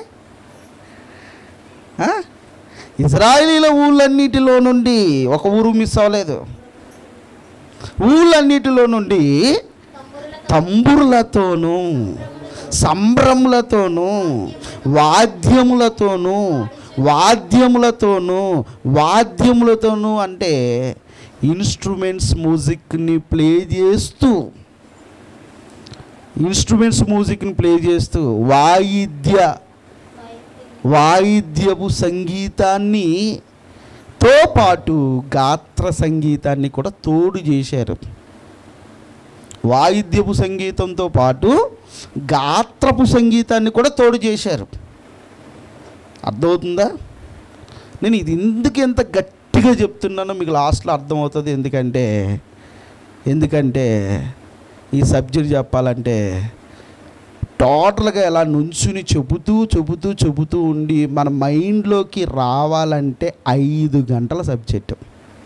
ఇజ్రాయేలీల ఊళ్ళన్నిటిలో నుండి ఒక ఊరు మిస్ అవ్వలేదు. ఊళ్ళన్నిటిలో నుండి తంబురులతోనూ, సంభ్రములతోనూ, వాద్యములతోనూ వాద్యములతోనూ వాద్యములతోనూ అంటే ఇన్స్ట్రుమెంట్స్ మ్యూజిక్ని ప్లే చేస్తూ ఇన్స్ట్రుమెంట్స్ మ్యూజిక్ని ప్లే చేస్తూ వాయిద్య వాయిద్యపు సంగీతాన్ని తో పాటు గాత్ర సంగీతాన్ని కూడా తోడు చేశారు. వాయిద్యపు సంగీతంతో పాటు గాత్రపు సంగీతాన్ని కూడా తోడు చేశారు. అర్థమవుతుందా? నేను ఇది ఎందుకు ఎంత గట్టిగా చెప్తున్నానో మీకు లాస్ట్లో అర్థమవుతుంది. ఎందుకంటే ఎందుకంటే ఈ సబ్జెక్ట్ చెప్పాలంటే టోటల్గా ఎలా నుంచుని చెబుతూ చెబుతూ చెబుతూ ఉండి మన మైండ్లోకి రావాలంటే ఐదు గంటల సబ్జెక్టు.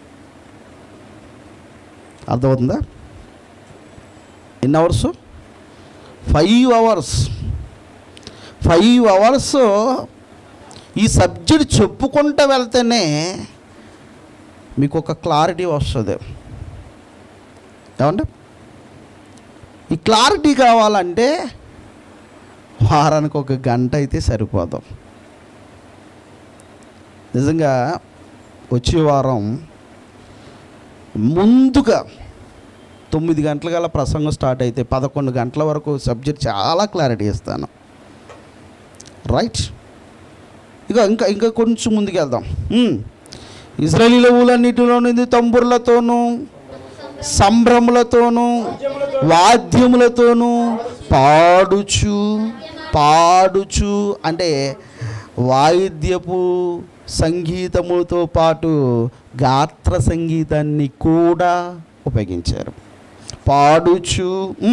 అర్థమవుతుందా? ఎన్ని hours? Five hours five hours ఈ సబ్జెక్ట్ చెప్పుకుంటూ వెళ్తేనే మీకు ఒక క్లారిటీ వస్తుంది. ఏమంటే ఈ క్లారిటీ కావాలంటే వారానికి ఒక గంట అయితే సరిపోదాం. నిజంగా వచ్చే వారం ముందుగా తొమ్మిది గంటల గల ప్రసంగం స్టార్ట్ అయితే పదకొండు గంటల వరకు సబ్జెక్ట్ చాలా క్లారిటీ ఇస్తాను. రైట్, ఇక ఇంకా ఇంకా కొంచెం ముందుకు వెళ్దాం. ఇశ్రాయేలీయుల ఊళ్ళన్నిటిలో నుండి తంబుర్లతోనూ సంభ్రములతోనూ వాద్యములతోనూ పాడుచు పాడుచు అంటే వాయిద్యపు సంగీతముతో పాటు గాత్ర సంగీతాన్ని కూడా ఉపయోగించారు. పాడుచు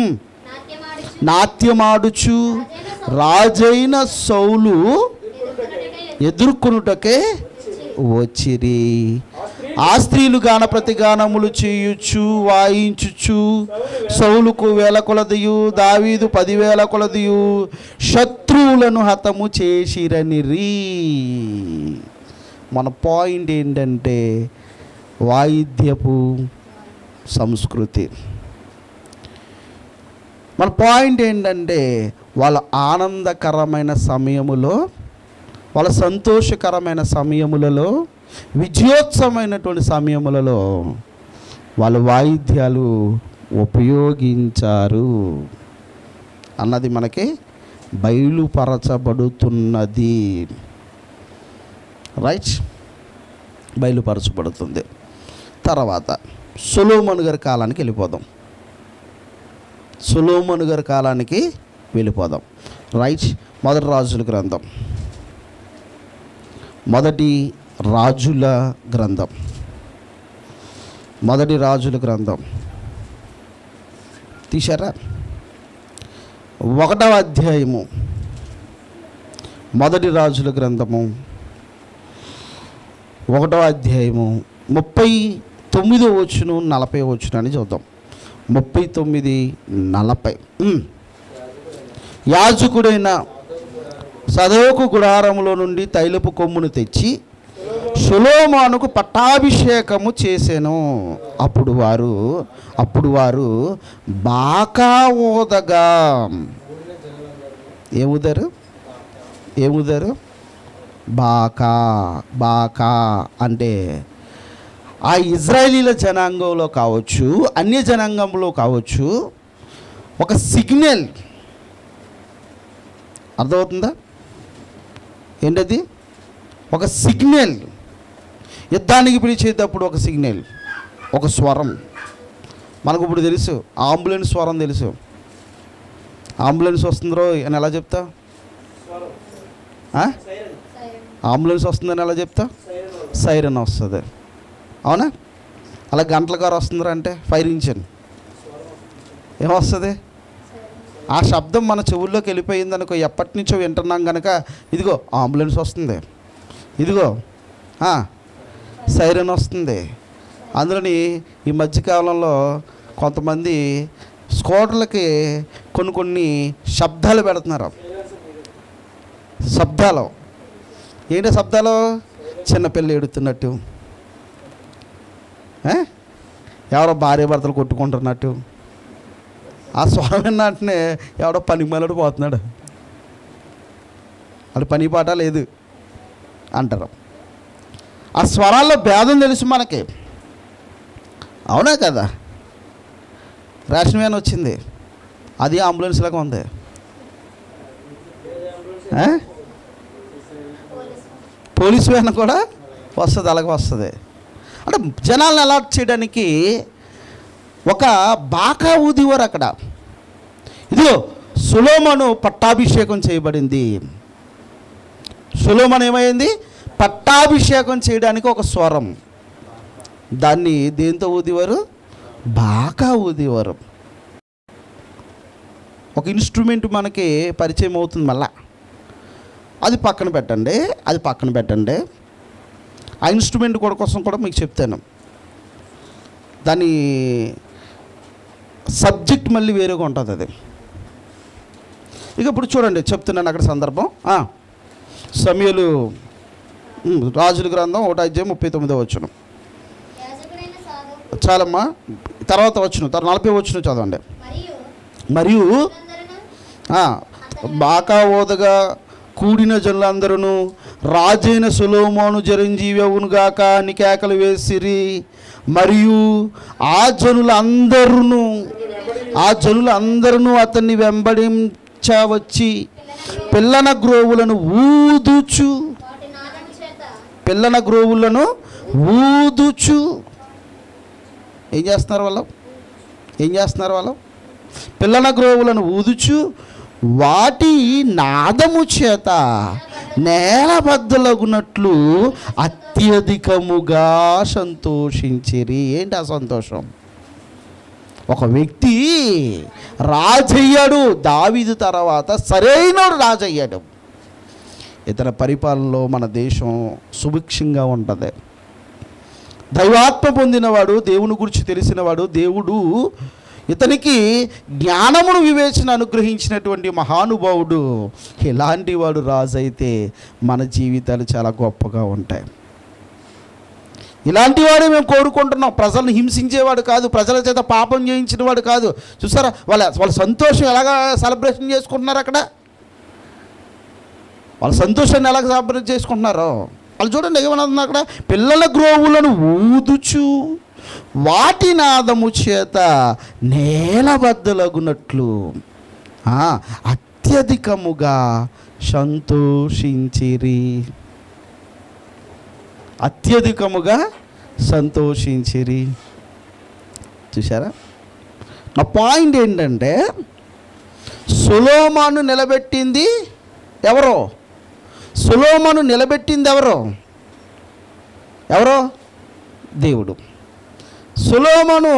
నాట్యమాడుచు రాజైన సౌలు ఎదుర్కొనుటకే వచ్చిరి. ఆ స్త్రీలు గాన ప్రతిగానములు చేయుచు వాయించుచు సౌలుకు వేల కొలదియు దావీదు పదివేల కొలదియు శత్రువులను హతము చేసిరనిరి. మన పాయింట్ ఏంటంటే వాయిద్యపు సంస్కృతి. మన పాయింట్ ఏంటంటే వాళ్ళ ఆనందకరమైన సమయములో, వాళ్ళ సంతోషకరమైన సమయములలో, విజయోత్సవమైనటువంటి సమయములలో వాళ్ళు వాయిద్యాలు ఉపయోగించారు అన్నది మనకి బయలుపరచబడుతున్నది. రైట్, బయలుపరచబడుతుంది. తర్వాత సొలొమోను గారి కాలానికి వెళ్ళిపోదాం. సొలొమోను గారి కాలానికి వెళ్ళిపోదాం. రైట్, మొదటి రాజుల గ్రంథం మొదటి రాజుల గ్రంథం మొదటి రాజుల గ్రంథం తీశారా? ఒకటవ అధ్యాయము మొదటి రాజుల గ్రంథము ఒకటవ అధ్యాయము ముప్పై తొమ్మిదో వచ్చును నలభై వచ్చును అని చూద్దాం. ముప్పై తొమ్మిది నలభై. యాజకుడైన సదోకు గుడారములో నుండి తైలపు కొమ్మును తెచ్చి సొలొమోనుకు పట్టాభిషేకము చేసెను. అప్పుడు వారు అప్పుడు వారు బాకా ఊదగా ఏముదారు ఏముదారు బాకా బాకా అంటే ఆ ఇజ్రాయేలీల జనాంగంలో కావచ్చు, అన్య జనాంగంలో కావచ్చు, ఒక సిగ్నల్. అర్థమవుతుందా? ఏంటది? ఒక సిగ్నల్. యుద్ధానికి పిలిచేటప్పుడు ఒక సిగ్నల్, ఒక స్వరం. మనకు ఇప్పుడు తెలుసు అంబులెన్స్ స్వరం తెలుసు. అంబులెన్స్ వస్తుందో అని ఎలా చెప్తా? అంబులెన్స్ వస్తుందని ఎలా చెప్తా? సైరన్ వస్తుంది. అవునా? అలా గంటల కారు వస్తుందిరా అంటే ఫైర్ ఇంజిన్ ఏమొస్తుంది? ఆ శబ్దం మన చెవుల్లోకి వెళ్ళిపోయింది అనుకో, ఎప్పటి నుంచో వింటున్నాం కనుక ఇదిగో అంబులెన్స్ వస్తుంది, ఇదిగో సైరన్ వస్తుంది. అందులోని ఈ మధ్యకాలంలో కొంతమంది స్కూటర్లకి కొన్ని కొన్ని శబ్దాలు పెడుతున్నారు. శబ్దాలు ఏంటి? శబ్దాలు చిన్నపిల్ల ఎడుతున్నట్టు, ఎవరో భార్య భర్తలు కొట్టుకుంటున్నట్టు. ఆ స్వరం విన్నట్టునే ఎవడో పని మళ్ళీ పోతున్నాడు, అది పని పాట లేదు అంటారు. ఆ స్వరాల్లో భేదం తెలుసు మనకి. అవునా కదా? రేషన్ వ్యాన్ వచ్చింది, అది అంబులెన్స్ లాగా ఉంది. పోలీస్ వ్యాన్ కూడా వస్తుంది, అలాగే వస్తుంది. అంటే జనాలను అలర్ట్ చేయడానికి ఒక బాకా ఊదివారు అక్కడ. ఇదిగో సొలొమోను పట్టాభిషేకం చేయబడింది. సొలొమోను ఏమైంది? పట్టాభిషేకం చేయడానికి ఒక స్వరం. దాన్ని దేంతో ఊదివారు? బాకా ఊదివారు. ఒక ఇన్స్ట్రుమెంట్ మనకి పరిచయం అవుతుంది. మళ్ళా అది పక్కన పెట్టండి, అది పక్కన పెట్టండి. ఆ ఇన్స్ట్రుమెంట్ కూడా కోసం కూడా మీకు చెప్తాను. దాని సబ్జెక్ట్ మళ్ళీ వేరేగా ఉంటుంది అది. ఇక ఇప్పుడు చూడండి, చెప్తున్నాను అక్కడ సందర్భం. సమూయేలు రాజుల గ్రంథం ఒకటో అధ్యాయం ముప్పై తొమ్మిదో వచ్చును. చాలమ్మా, తర్వాత వచ్చును, తర్వాత నలభై వచ్చును చదవండి. మరియు బాకా ఓదగా కూడిన జనులందరూ రాజైన సొలొమోను చిరంజీవి అవును గాక అని కేకలు వేసిరి. మరియు ఆ జనులందరూ ఆ జనులందరూ అతన్ని వెంబడించవచ్చి పిల్లన గ్రోవులను ఊదుచు పిల్లన గ్రోవులను ఊదుచు ఏం చేస్తున్నారు వాళ్ళు ఏం చేస్తున్నారు వాళ్ళు పిల్లన గ్రోవులను ఊదుచు వాటి నాదము చేత నేలబద్దలగునట్లు అత్యధికముగా సంతోషించిరి. ఏంటి ఆ సంతోషం? ఒక వ్యక్తి రాజయ్యాడు, దావీదు తర్వాత సరైన రాజయ్యాడు. ఇతర పరిపాలనలో మన దేశం సుభిక్షంగా ఉంటుంది. దైవాత్మ పొందినవాడు, దేవుని గురించి తెలిసినవాడు, దేవుడు ఇతనికి జ్ఞానమును వివేచన అనుగ్రహించినటువంటి మహానుభావుడు ఇలాంటి వాడు రాజు అయితే మన జీవితాలు చాలా గొప్పగా ఉంటాయి. ఇలాంటి వాడే మేము కోరుకుంటున్నాం. ప్రజలను హింసించేవాడు కాదు, ప్రజల చేత పాపం చేయించిన వాడు కాదు. చూసారా వాళ్ళ వాళ్ళ సంతోషం ఎలాగా సెలబ్రేషన్ చేసుకుంటున్నారు అక్కడ, వాళ్ళ సంతోషాన్ని ఎలాగ సెలబ్రేట్ చేసుకుంటున్నారో వాళ్ళు చూడండి. ఏమన్నా అక్కడ పిల్లల గ్రోవులను ఊదుచు వాటి నాదము చేత నేలబద్దలగునట్లు అత్యధికముగా సంతోషించిరి. అత్యధికముగా సంతోషించిరి. చూసారా? నా పాయింట్ ఏంటంటే సొలొమోను నిలబెట్టింది ఎవరో? సొలొమోను నిలబెట్టింది ఎవరో? ఎవరో? దేవుడు. సొలొమోను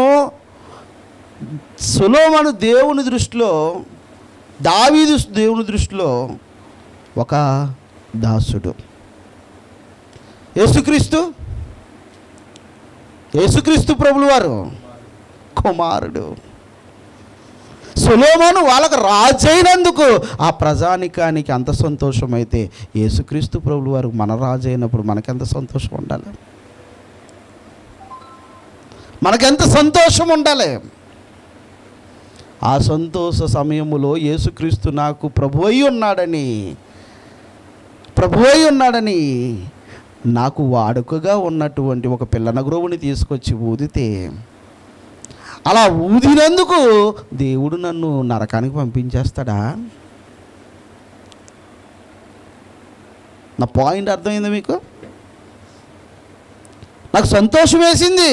సొలొమోను దేవుని దృష్టిలో, దావీదు దేవుని దృష్టిలో ఒక దాసుడు. యేసుక్రీస్తు యేసుక్రీస్తు ప్రభులు వారు కుమారుడు. సొలొమోను వాళ్ళకు రాజైనందుకు ఆ ప్రజానికానికి అంత సంతోషం అయితే యేసుక్రీస్తు ప్రభులు వారు మన రాజు అయినప్పుడు మనకెంత సంతోషం ఉండాలి? మనకెంత సంతోషం ఉండాలి? ఆ సంతోష సమయములో యేసుక్రీస్తు నాకు ప్రభు అయి ఉన్నాడని ప్రభు అయి ఉన్నాడని నాకు వాడుకగా ఉన్నటువంటి ఒక పిల్లన గ్రోవుని తీసుకొచ్చి ఊదితే, అలా ఊదినందుకు దేవుడు నన్ను నరకానికి పంపించేస్తాడా? నా పాయింట్ అర్థమైంది మీకు? నాకు సంతోషం వేసింది.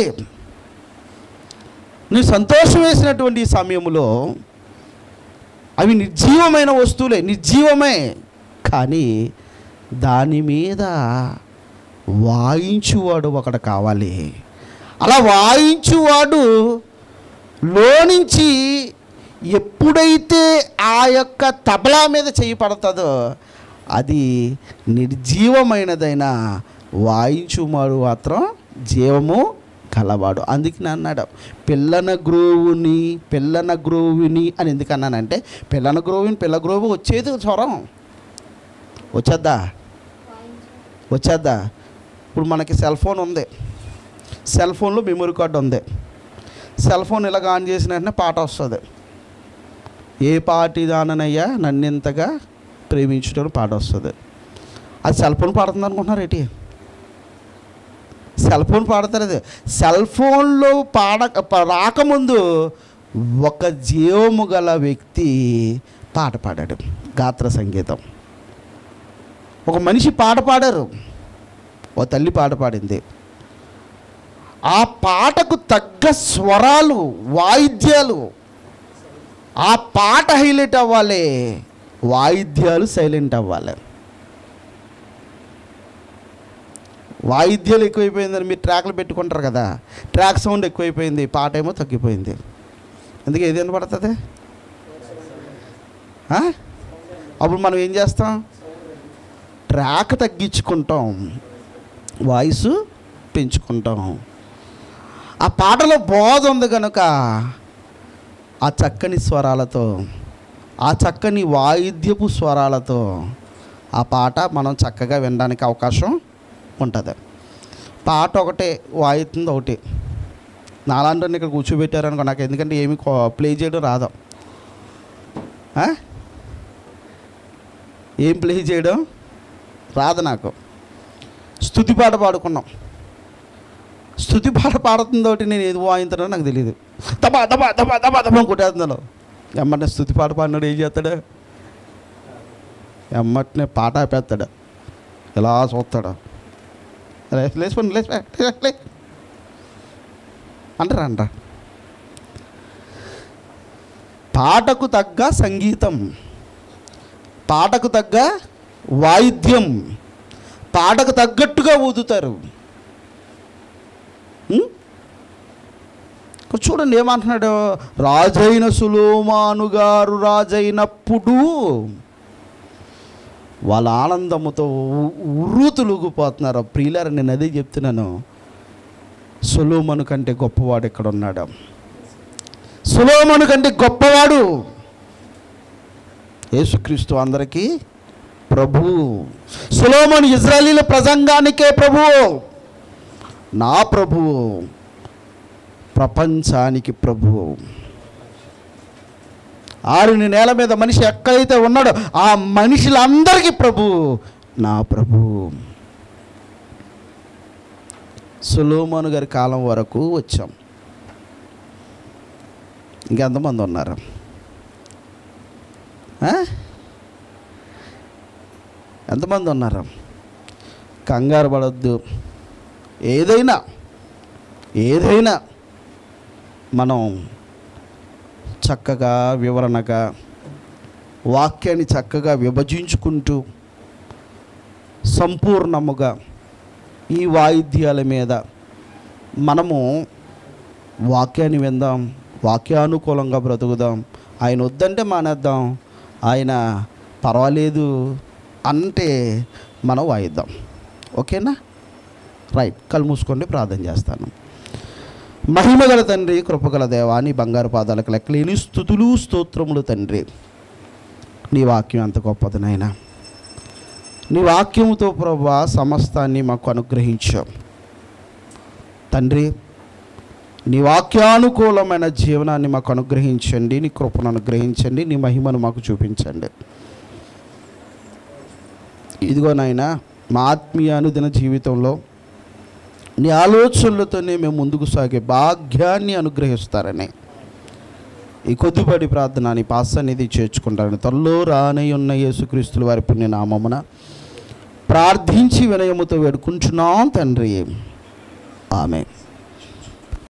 నీ సంతోషం వేసినటువంటి సమయంలో అవి నిర్జీవమైన వస్తువులే, నిర్జీవమే. కానీ దాని మీద వాయించువాడు ఒకడు కావాలి. అలా వాయించువాడు లోనుంచి ఎప్పుడైతే ఆ యొక్క తబలా మీద చేయి పడుతుందో అది నిర్జీవమైనదైనా వాయించువాడు మాత్రం జీవము కలవాడు. అందుకని అన్నాడు పిల్లన గ్రోవుని పిల్లన గ్రోవుని అని. ఎందుకు అన్నానంటే పిల్లన గ్రోవుని పిల్ల గ్రోవు వచ్చేది స్వరం వచ్చేద్దా వచ్చేద్దా ఇప్పుడు మనకి సెల్ ఫోన్ ఉంది, సెల్ ఫోన్లో మెమరీ కార్డు ఉంది. సెల్ ఫోన్ ఇలాగ ఆన్ చేసిన వెంటనే పాట వస్తుంది. ఏ పాటి దాననయ్యా నన్ను ఇంతగా ప్రేమించడం పాట వస్తుంది. అది సెల్ ఫోన్ పాడుతుంది అనుకుంటున్నారు ఏంటి? సెల్ ఫోన్ పాడతారు. అది సెల్ ఫోన్లో పాడ రాకముందు ఒక జీవము గల వ్యక్తి పాట పాడాడు, గాత్ర సంగీతం. ఒక మనిషి పాట పాడారు, ఓ తల్లి పాట పాడింది. ఆ పాటకు తగ్గ స్వరాలు, వాయిద్యాలు, ఆ పాట హైలైట్ అవ్వాలి, వాయిద్యాలు సైలెంట్ అవ్వాలి. వాయిద్యాలు ఎక్కువైపోయిందని మీరు ట్రాక్లు పెట్టుకుంటారు కదా, ట్రాక్ సౌండ్ ఎక్కువైపోయింది, పాట ఏమో తగ్గిపోయింది. అందుకే ఏది వినపడుతుంది? అప్పుడు మనం ఏం చేస్తాం? ట్రాక్ తగ్గించుకుంటాం, వాయిస్ పెంచుకుంటాం. ఆ పాటలో బోధ ఉంది కనుక ఆ చక్కని స్వరాలతో, ఆ చక్కని వాయిద్యపు స్వరాలతో ఆ పాట మనం చక్కగా వినడానికి అవకాశం ఉంటుంది. పాట ఒకటే, వాయిద్యం ఒకటి. నాలాంటి ఇక్కడ కూర్చోబెట్టారనుకో, నాకు ఎందుకంటే ఏమి ప్లే చేయడం రాదు. ఏం ప్లే చేయడం రాదు నాకు. స్తుతి పాట పాడుకున్నాం. స్తుతి పాట పాడుతుందోటి నేను ఏది వాయించానో నాకు తెలియదు. దబా దబా దబా దబా దబా కొట్టేస్తున్నాను. ఎమ్మటనే స్తుతి పాట పాడినాడు ఏం చేస్తాడు? ఎమ్మటనే పాట ఆపేస్తాడు, ఎలా చూస్తాడు, లేచిపోండి లేచిపో అంటారా అంటారా. పాటకు తగ్గ సంగీతం, పాటకు తగ్గ వాయిద్యం, పాటకు తగ్గట్టుగా ఊదుతారు. చూడండి ఏమంటున్నాడు, రాజైన సులోమాను గారు రాజైనప్పుడు వాళ్ళ ఆనందముతో ఉర్రూతులుగిపోతున్నారు. ప్రియులారా, నేను అదే చెప్తున్నాను, సొలొమోను కంటే గొప్పవాడు ఇక్కడ ఉన్నాడు. సొలొమోను కంటే గొప్పవాడు యేసుక్రీస్తు, అందరికీ ప్రభు. సొలొమోను ఇశ్రాయేలీయుల ప్రజంగానికే ప్రభు, నా ప్రభు ప్రపంచానికి ప్రభు. ఆరుని నేల మీద మనిషి ఎక్కడైతే ఉన్నాడో ఆ మనుషులందరికీ ప్రభు, నా ప్రభు. సొలొమోను గారి కాలం వరకు వచ్చాం. ఇంకెంతమంది ఉన్నారు? ఎంతమంది ఉన్నారు? కంగారు పడద్దు. ఏదైనా ఏదైనా మనం చక్కగా వివరణగా వాక్యాన్ని చక్కగా విభజించుకుంటూ సంపూర్ణముగా ఈ వాయిద్యాల మీద మనము వాక్యాన్ని విందాం, వాక్యానుకూలంగా బ్రతుకుదాం. ఆయన వద్దంటే మానేద్దాం, ఆయన పర్వాలేదు అంటే మనం వాయిద్దాం. ఓకేనా? రైట్. కళ్ళు మూసుకోండి, ప్రార్థన చేస్తాను. మహిమగల తండ్రి, కృపగల దేవా, నీ బంగారు పాదాలకు లెక్కలేని స్తుతులు స్తోత్రములు తండ్రి. నీ వాక్యం అంత గొప్పది నాయనా. నీ వాక్యముతో ప్రభువా సమస్తాన్ని మాకు అనుగ్రహించావు తండ్రి. నీ వాక్యానుకూలమైన జీవనాన్ని మాకు అనుగ్రహించండి, నీ కృపను అనుగ్రహించండి, నీ మహిమను మాకు చూపించండి. ఇదిగో నాయనా, మా ఆత్మీయ అనుదిన జీవితంలో నీ ఆలోచనలతోనే మేము ముందుకు సాగే భాగ్యాన్ని అనుగ్రహిస్తారని ఈ కొద్దిపాటి ప్రార్థన నీ పాసన్నిధి చేర్చుకుంటారని త్వరలో రానై ఉన్న యేసుక్రీస్తుల వారి పుణ్యనామమున ప్రార్థించి వినయముతో వేడుకుంటున్నాం తండ్రి. ఆమేన్.